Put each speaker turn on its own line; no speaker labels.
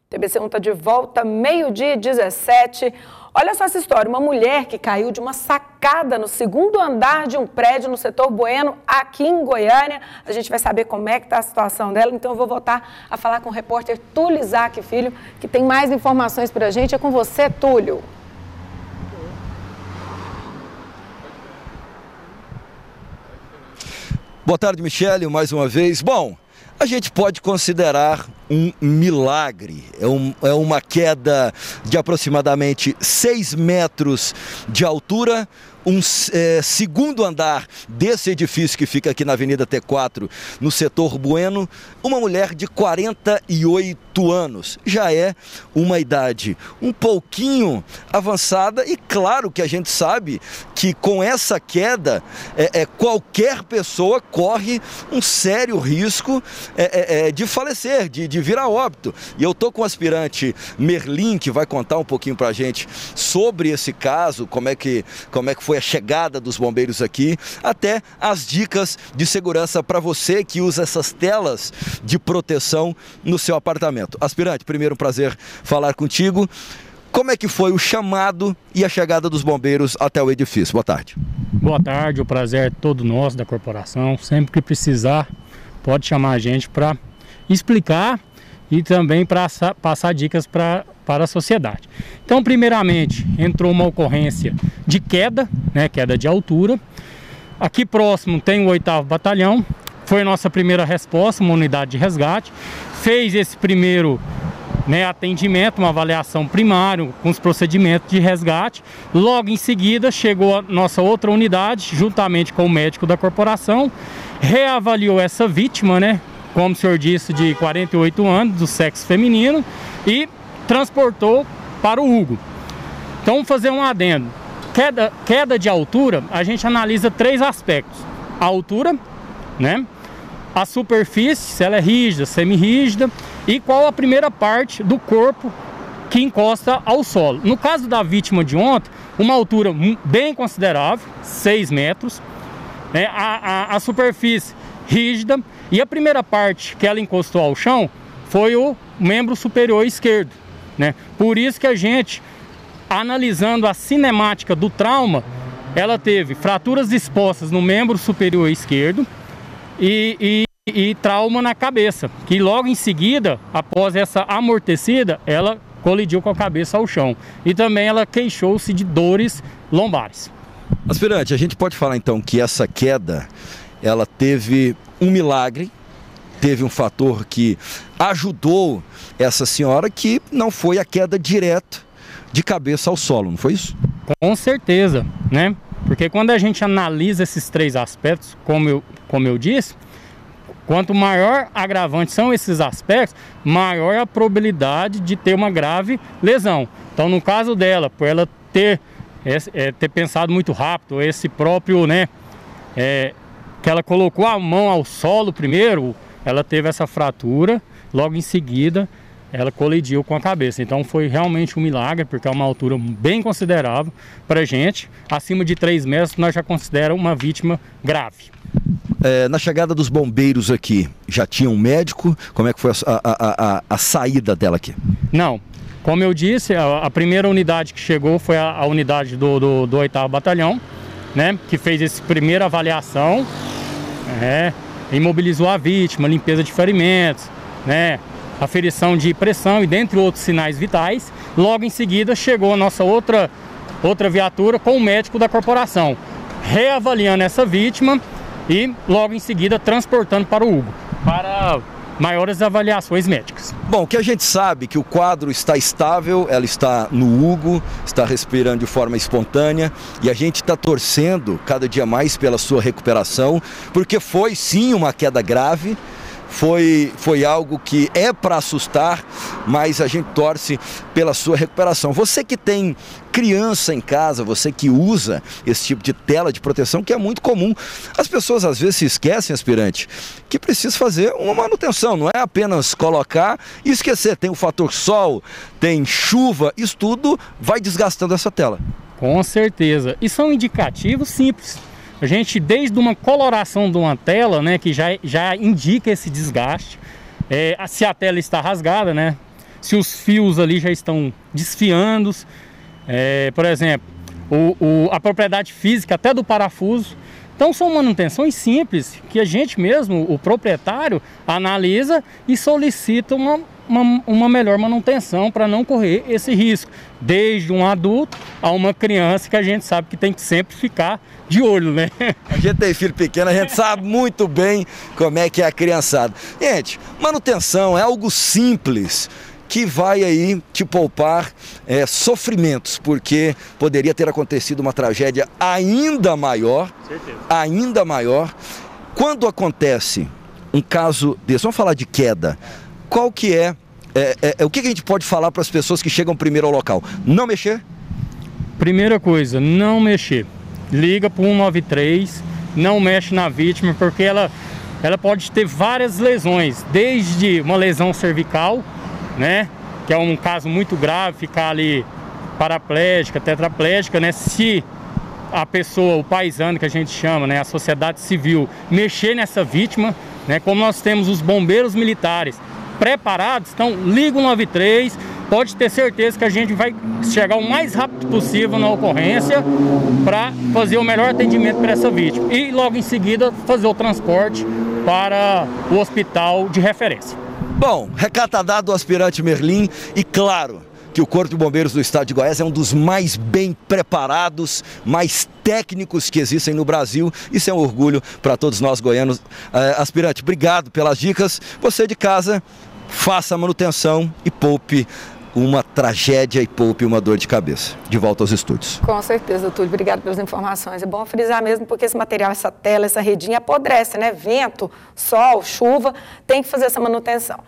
TBC1 está de volta, 12h17. Olha só essa história, uma mulher que caiu de uma sacada no segundo andar de um prédio no setor Bueno, aqui em Goiânia. A gente vai saber como é que está a situação dela, então eu vou voltar a falar com o repórter Túlio Isaac Filho, que tem mais informações para a gente. É com você, Túlio.
Boa tarde, Michele, mais uma vez. Bom, a gente pode considerar um milagre. É uma queda de aproximadamente 6 metros de altura, segundo andar desse edifício que fica aqui na Avenida T4, no setor Bueno. Uma mulher de 48 anos, já é uma idade um pouquinho avançada, e claro que a gente sabe que com essa queda qualquer pessoa corre um sério risco de falecer, de vir a óbito. E eu estou com o aspirante Merlin, que vai contar um pouquinho para a gente sobre esse caso, como é que foi a chegada dos bombeiros aqui, até as dicas de segurança para você que usa essas telas de proteção no seu apartamento. Aspirante, primeiro um prazer falar contigo. Como é que foi o chamado e a chegada dos bombeiros até o edifício? Boa tarde.
Boa tarde, o prazer é todo nosso da corporação. Sempre que precisar, pode chamar a gente para explicar e também para passar dicas para a sociedade. Então, primeiramente, entrou uma ocorrência de queda, queda de altura. Aqui próximo tem o 8º Batalhão, foi a nossa primeira resposta, uma unidade de resgate. Fez esse primeiro atendimento, uma avaliação primária com os procedimentos de resgate. Logo em seguida chegou a nossa outra unidade, juntamente com o médico da corporação, reavaliou essa vítima, como o senhor disse, de 48 anos, do sexo feminino, e transportou para o Hugo. Então vamos fazer um adendo. Queda de altura, a gente analisa 3 aspectos: a altura, a superfície, se ela é rígida, semi-rígida, e qual a primeira parte do corpo que encosta ao solo. No caso da vítima de ontem, uma altura bem considerável, 6 metros, a superfície rígida, e a primeira parte que ela encostou ao chão foi o membro superior esquerdo. Por isso que a gente, analisando a cinemática do trauma, ela teve fraturas expostas no membro superior esquerdo e trauma na cabeça, que logo em seguida, após essa amortecida, ela colidiu com a cabeça ao chão. E também ela queixou-se de dores lombares.
Aspirante, a gente pode falar então que essa queda, ela teve um milagre, teve um fator que ajudou essa senhora, que não foi a queda direto de cabeça ao solo, não foi isso?
Com certeza, Porque quando a gente analisa esses 3 aspectos, como eu disse, quanto maior agravante são esses aspectos, maior a probabilidade de ter uma grave lesão. Então, no caso dela, por ela ter pensado muito rápido, esse próprio, que ela colocou a mão ao solo primeiro, ela teve essa fratura, logo em seguida ela colidiu com a cabeça. Então foi realmente um milagre, porque é uma altura bem considerável para a gente. Acima de 3 metros nós já consideramos uma vítima grave.
Na chegada dos bombeiros aqui, já tinha um médico? Como é que foi a saída dela aqui?
Não, como eu disse, a primeira unidade que chegou foi a unidade do 8º Batalhão, que fez essa primeira avaliação, imobilizou a vítima, limpeza de ferimentos, aferição de pressão e dentre outros sinais vitais. Logo em seguida chegou a nossa outra viatura com o médico da corporação, reavaliando essa vítima e logo em seguida transportando para o Hugo, para maiores avaliações médicas.
Bom, o que a gente sabe é que o quadro está estável, ela está no Hugo, está respirando de forma espontânea, e a gente está torcendo cada dia mais pela sua recuperação, porque foi sim uma queda grave. Foi algo que é para assustar, mas a gente torce pela sua recuperação. Você que tem criança em casa, você que usa esse tipo de tela de proteção, que é muito comum. As pessoas às vezes se esquecem, aspirante, que precisa fazer uma manutenção, não é apenas colocar e esquecer. Tem o fator sol, tem chuva, isso tudo vai desgastando essa tela.
Com certeza, e são indicativos simples. A gente, desde uma coloração de uma tela, que já indica esse desgaste, se a tela está rasgada, se os fios ali já estão desfiando. Por exemplo, a propriedade física até do parafuso. Então são manutenções simples que a gente mesmo, o proprietário, analisa e solicita uma melhor manutenção para não correr esse risco. Desde um adulto a uma criança que a gente sabe que tem que sempre ficar de olho, né?
A gente tem filho pequeno, a gente sabe muito bem como é que é a criançada. Gente, manutenção é algo simples que vai aí te poupar sofrimentos, porque poderia ter acontecido uma tragédia ainda maior.
Certeza.
Ainda maior. Quando acontece um caso desse, vamos falar de queda, qual que o que a gente pode falar para as pessoas que chegam primeiro ao local? Não mexer?
Primeira coisa, não mexer. Liga para o 193, não mexe na vítima, porque ela pode ter várias lesões, desde uma lesão cervical, né, que é um caso muito grave, ficar ali paraplégica, tetraplégica, né, se a pessoa, o paisano que a gente chama, né, a sociedade civil, mexer nessa vítima, né, como nós temos os bombeiros militares preparados, então liga o 93, pode ter certeza que a gente vai chegar o mais rápido possível na ocorrência para fazer o melhor atendimento para essa vítima e logo em seguida fazer o transporte para o hospital de referência.
Bom, recado tá dado do aspirante Merlin e claro que o Corpo de Bombeiros do Estado de Goiás é um dos mais bem preparados, mais técnicos que existem no Brasil. Isso é um orgulho para todos nós goianos. Aspirante, obrigado pelas dicas. Você de casa, faça a manutenção e poupe uma tragédia e poupe uma dor de cabeça. De volta aos estúdios.
Com certeza, Túlio. Obrigado pelas informações. É bom frisar mesmo, porque esse material, essa tela, essa redinha apodrece, né? Vento, sol, chuva, tem que fazer essa manutenção.